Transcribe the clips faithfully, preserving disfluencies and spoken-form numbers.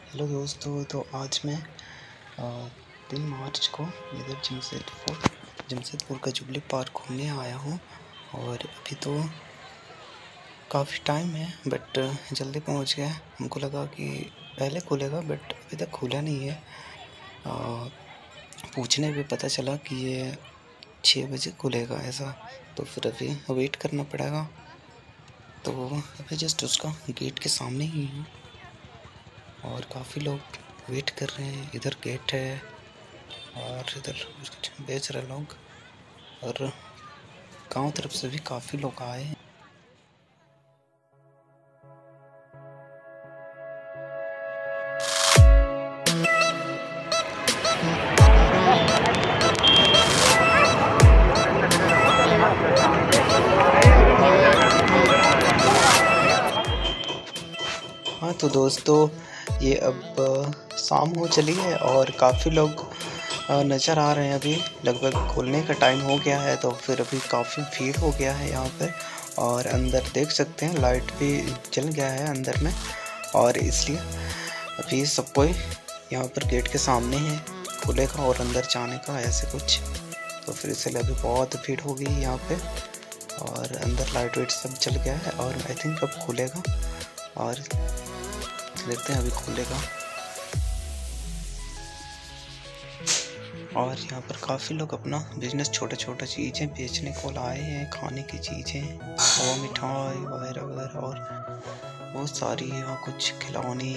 Hello दोस्तों, तो आज मैं तीन मार्च को इधर जमशेदपुर जमशेदपुर का जुबली पार्क घूमने आया हूँ। और अभी तो काफ़ी टाइम है बट जल्दी पहुँच गया। हमको लगा कि पहले खुलेगा बट अभी तक खुला नहीं है। आ, पूछने पे पता चला कि ये छः बजे खुलेगा ऐसा, तो फिर अभी वेट करना पड़ेगा। तो अभी जस्ट उसका गेट के सामने ही हूँ और काफ़ी लोग वेट कर रहे हैं। इधर गेट है और इधर बेच रहे लोग, और गांव तरफ से भी काफ़ी लोग आए हैं। हाँ तो दोस्तों, ये अब शाम हो चली है और काफ़ी लोग नज़र आ रहे हैं। अभी लगभग खुलने का टाइम हो गया है, तो फिर अभी काफ़ी भीड़ हो गया है यहाँ पर। और अंदर देख सकते हैं लाइट भी जल गया है अंदर में, और इसलिए अभी सब कोई यहाँ पर गेट के सामने है खुलेगा और अंदर जाने का ऐसे कुछ। तो फिर इसलिए अभी बहुत भीड़ हो गई यहाँ पे, और अंदर लाइट वाइट सब जल गया है और आई थिंक अब खुलेगा। और देखते हैं अभी खुलेगा। और यहाँ पर काफ़ी लोग अपना बिजनेस छोटे छोटे चीज़ें बेचने को लाए हैं, खाने की चीज़ें और मिठाई वगैरह वगैरह, और बहुत सारी यहाँ कुछ खिलौने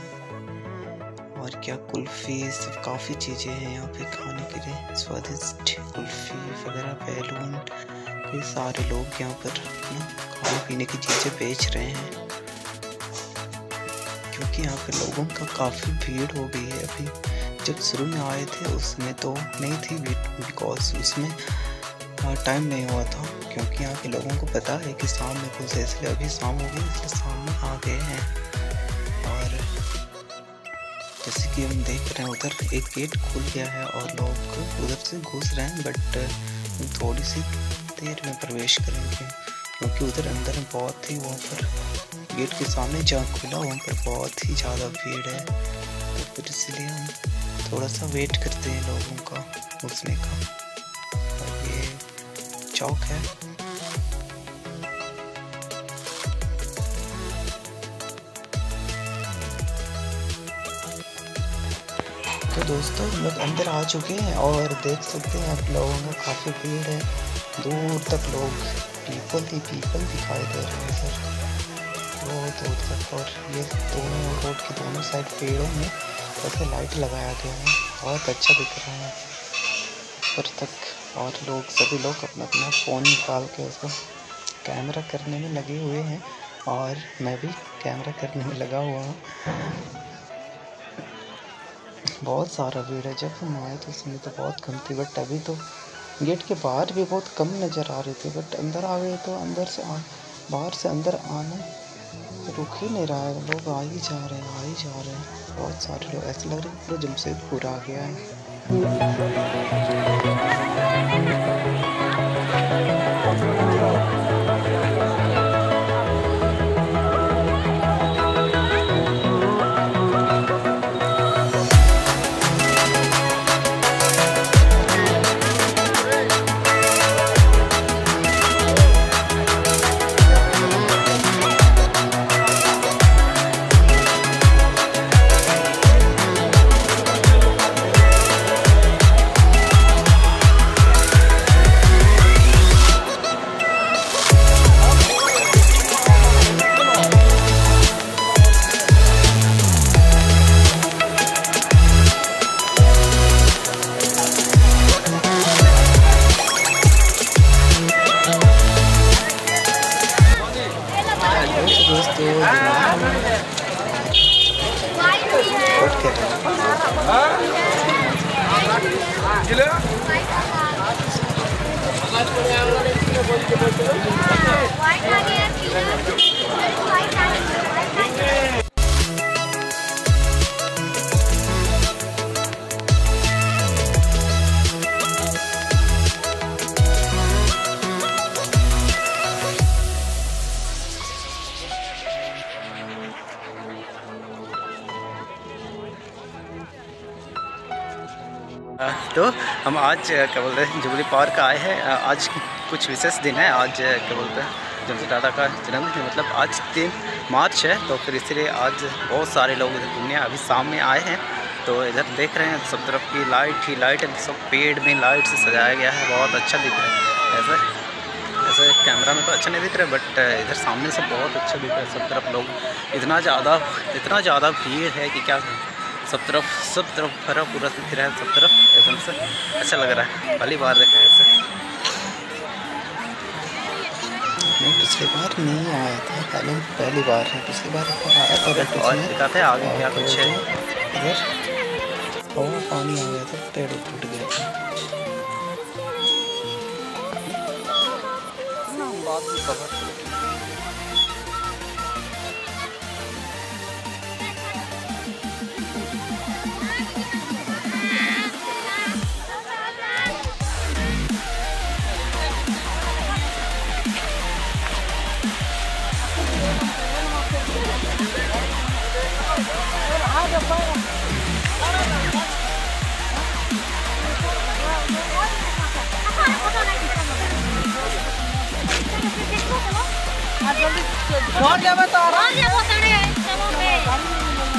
और क्या कुल्फ़ी, सब काफ़ी चीज़ें हैं यहाँ पे खाने के लिए। स्वादिष्ट कुल्फ़ी वगैरह, बैलून, कई सारे लोग यहाँ पर खाने पीने की चीज़ें बेच रहे हैं, क्योंकि यहाँ पे लोगों का काफ़ी भीड़ हो गई है। अभी जब शुरू में आए थे उसमें तो नहीं थी भीड़, बिकॉज उसमें टाइम नहीं हुआ था, क्योंकि यहाँ के लोगों को पता है कि शाम में खुलते, इसलिए अभी शाम हो गई इसलिए शाम में आ गए हैं। और जैसे कि हम देख रहे हैं उधर एक गेट खुल गया है और लोग उधर से घुस रहे हैं, बट थोड़ी सी देर में प्रवेश करेंगे, क्योंकि उधर अंदर में बहुत ही, वहाँ पर गेट के सामने जहाँ खुला वहाँ पर बहुत ही ज़्यादा भीड़ है। तो फिर इसलिए हम थोड़ा सा वेट करते हैं लोगों का घुसने का। और ये चौक है। तो दोस्तों, हम लोग अंदर आ चुके हैं और देख सकते हैं आप लोगों का काफ़ी भीड़ है, दूर तक लोग पीपल ही पीपल दिखाई दे रहे हैं सर, बहुत दूर तक। और ये दोनों रोड के दोनों साइड पेड़ों में ऐसे लाइट लगाया गया है, बहुत अच्छा दिख रहा है ऊपर तक। और लोग सभी लोग अपना अपना फ़ोन निकाल के उसको कैमरा करने में लगे हुए हैं, और मैं भी कैमरा करने में लगा हुआ हूँ। बहुत सारा भीड़ है। जब हम आए तो उसमें तो बहुत कम थी, बट अभी तो गेट के बाहर भी बहुत कम नज़र आ रहे थे, बट अंदर आ गए तो अंदर से आ बाहर से अंदर आना रुक ही नहीं रहा है। लोग आ ही जा रहे हैं आ ही जा रहे हैं बहुत सारे लोग। ऐसा लग रहा है पूरा जमशेदपुर आ गया है। तो हम आज क्या बोलते हैं जुबली पार्क आए हैं। आज कुछ विशेष दिन है। आज क्या बोलते हैं जमशेद दादा का जन्मदिन है, मतलब आज तीन मार्च है। तो फिर इसलिए आज बहुत सारे लोग इधर घूमने अभी शाम में आए हैं। तो इधर देख रहे हैं सब तरफ की लाइट ही लाइट है, सब पेड़ में लाइट से सजाया गया है, बहुत अच्छा दिख रहा है। ऐसे ऐसे कैमरा में तो अच्छा नहीं दिख रहा है, बट इधर सामने से बहुत अच्छा दिख रहा है। सब तरफ लोग इतना ज़्यादा इतना ज़्यादा भीड़ है कि क्या सब तरफ सब तरफ भरा पूरा दिख रहा है, सब तरफ एकदम से अच्छा लग रहा है। पहली बार देखा है ऐसे। मैं पिछली बार नहीं आया था, पहले पहली बार है। पिछली बार आया था और दिखाते हैं आगे क्या कुछ है। इधर और पानी आ गया था, पेड़ टूट गया था। बात भी खबर और क्या बता रहा है।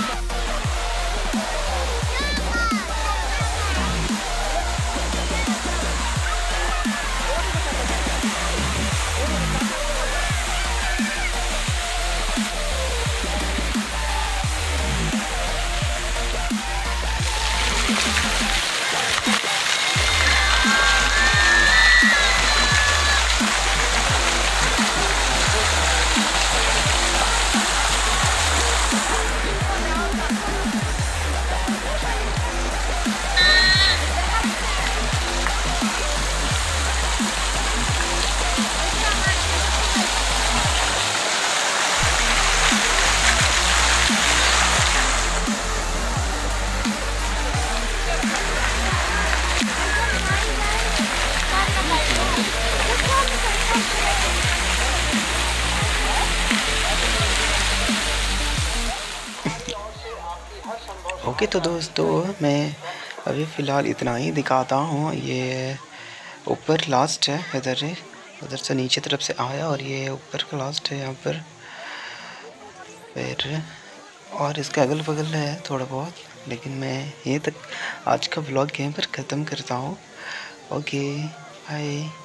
ओके तो दोस्तों मैं अभी फ़िलहाल इतना ही दिखाता हूँ। ये ऊपर लास्ट है, इधर है, उधर से नीचे तरफ से आया और ये ऊपर का लास्ट है यहाँ पर। फिर और इसके अगल बगल है थोड़ा बहुत, लेकिन मैं यहीं तक आज का व्लॉग यहीं पर ख़त्म करता हूँ। Okay bye.